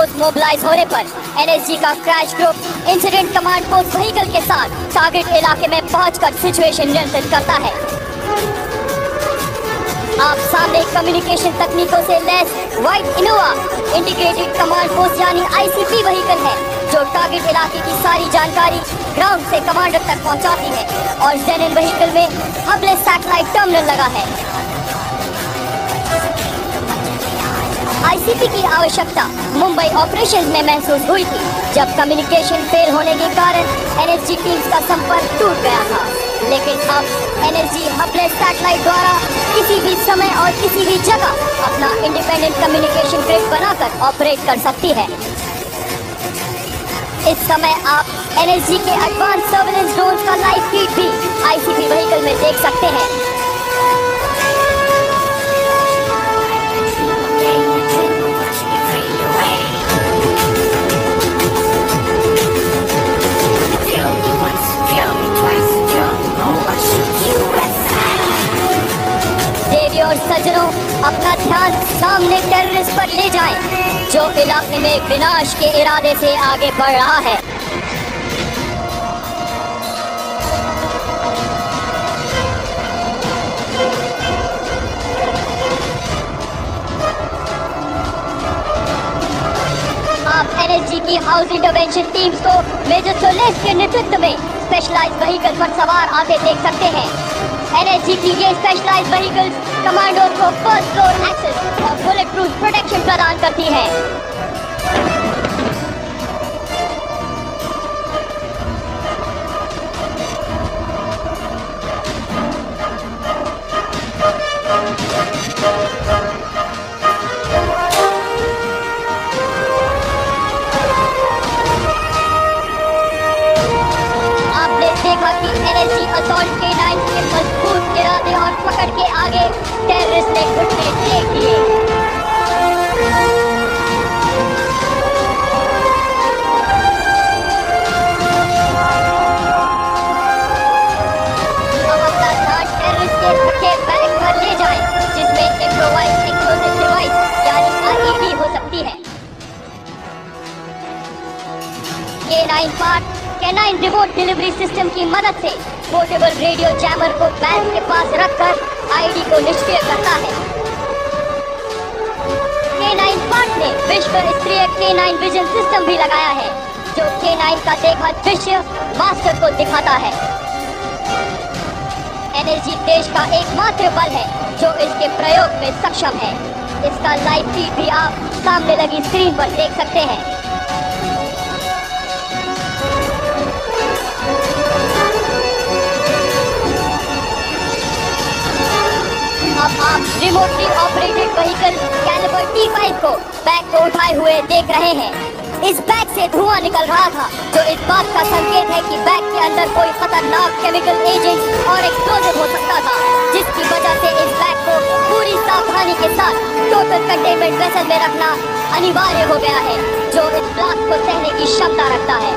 Force mobilise होने पर NSG का crash group incident command post vehicle के साथ टारगेट इलाके में पहुंचकर सिचुएशन नियंत्रित करता है। आप सामने कम्युनिकेशन तकनीकों से लैस white Innova integrated command post यानी आईसीपी व्हीकल है, जो टारगेट इलाके की सारी जानकारी ग्राउंड से कमांडर तक पहुंचाती है। और जेनन व्हीकल में हबले सैटेलाइट टर्मिनल लगा है। आईसीपी की आवश्यकता मुंबई ऑपरेशंस में महसूस हुई थी, जब कम्युनिकेशन फेल होने के कारण एनएसजी टीम्स का संपर्क टूट गया था। लेकिन अब एनएसजी हबले सैटेलाइट द्वारा किसी भी समय और किसी भी जगह अपना इंडिपेंडेंट कम्युनिकेशन ग्रिड बनाकर ऑपरेट कर सकती है। इस समय आप एनएसजी के एडवांस सर्वेलेंस ड्रोन का लाइव फीड भी आईसीपी व्हीकल में देख सकते हैं। देवी और सज्जनों, अपना ध्यान सामने टेररिस्ट पर ले जाएं, जो इलाके में विनाश के इरादे से आगे बढ़ रहा है। आप एनएसजी की हाउस इंटरवेंशन टीम्स को मेजर सोलेस के नेतृत्व में स्पेशलाइज्ड व्हीकल पर सवार आते देख सकते हैं। एनएसजी की ये स्पेशलाइज्ड व्हीकल्स कमांडोर को फर्स्ट फ्लोर एक्सेस और बुलेट प्रूफ प्रोटेक्शन प्रदान करती है। आपने देखा कि एनएसजी असॉल्ट K9 के मजबूत इरादे और पकड़ के आगे टेररिस्ट ने घुटने टेक दिए। अब अपना ध्यान टेररिस्ट के रखे बैग पर ले जाएं, जिसमें इम्प्रोवाइज्ड एक्सप्लोसिव डिवाइस यानी आईईडी हो सकती है। K9 part K9 remote delivery system की मदद से पोर्टेबल रेडियो जैमर को बैग के पास रखकर आईडी को निष्क्रिय करता है। K9 पार्ट ने विश्व स्तरीय K9 विजन सिस्टम भी लगाया है, जो K9 का देखा दृश्य मास्टर को दिखाता है। एनएसजी देश का एकमात्र बल है जो इसके प्रयोग में सक्षम है। इसका लाइव फीड भी आप सामने लगी स्क्रीन पर देख सकते हैं। अब आप remotely operated vehicle calibre T5 को बैग को उठाए हुए देख रहे हैं। इस बैग से धुआं निकल रहा था, जो इस बात का संकेत है कि बैग के अंदर कोई खतरनाक केमिकल एजेंट और एक्सप्लोजिव हो सकता था, जिसकी वजह से इस बैग को पूरी सावधानी के साथ टोटल कंटेनमेंट वेसल में रखना अनिवार्य हो गया है, जो इस ब्लास्ट को सहने की क्षमता रखता है।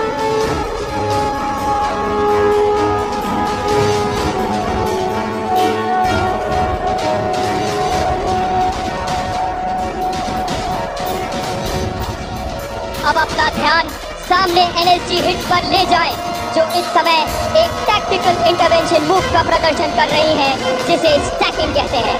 अब अपना ध्यान सामने एनएसजी हिट पर ले जाएं, जो इस समय एक टैक्टिकल इंटरवेंशन मूव का प्रदर्शन कर रही हैं, जिसे स्टैकिंग कहते हैं।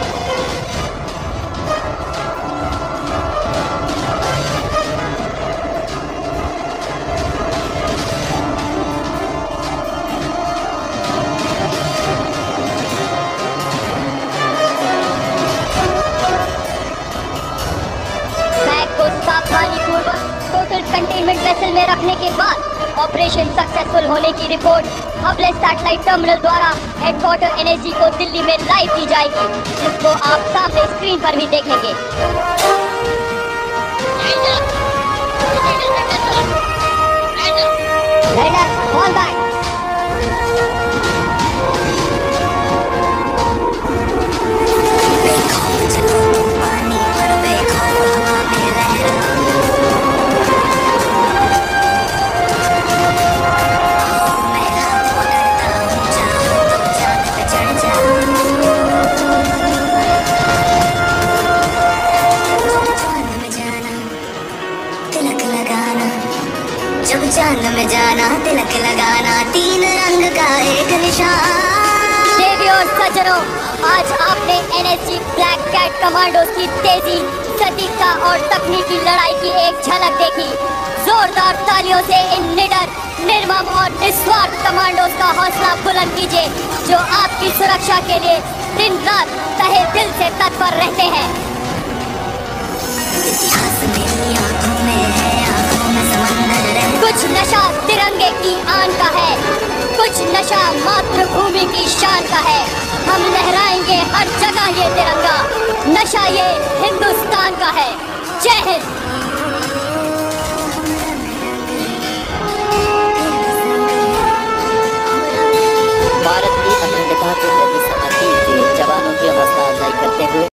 बैग को सावधानीपूर्वक टोटल कंटेनमेंट वेसल में रखने के बाद ऑपरेशन सक्सेसफुल होने की रिपोर्ट हबले सैटेलाइट टर्मिनल द्वारा हेडक्वार्टर एनएसजी को दिल्ली में लाइव दी जाएगी, जिसको आप सामने स्क्रीन पर भी देखेंगे। तिलक जब जान में जाना तिलक लगाना, 3 रंग का एक निशान। देवी और सज्जनों, आज आपने NSG ब्लैक कैट कमांडोज की तेजी, सटीकता और तकनीकी लड़ाई की एक झलक देखी। जोरदार तालियों से इन निडर, निर्मम और निस्वार्थ कमांडोज का हौसला बुलंद कीजिए, जो आपकी सुरक्षा के लिए दिन रात तहे दिल से तत्पर रहते हैं। कुछ नशा तिरंगे की आन का है, कुछ नशा मातृभूमि की शान का है। हम लहराएंगे हर जगह ये तिरंगा, नशा ये हिंदुस्तान का है। जय हिंद। भारत की अखंडता के प्रति समर्पित जवानों की हौसला अफजाई करते हुए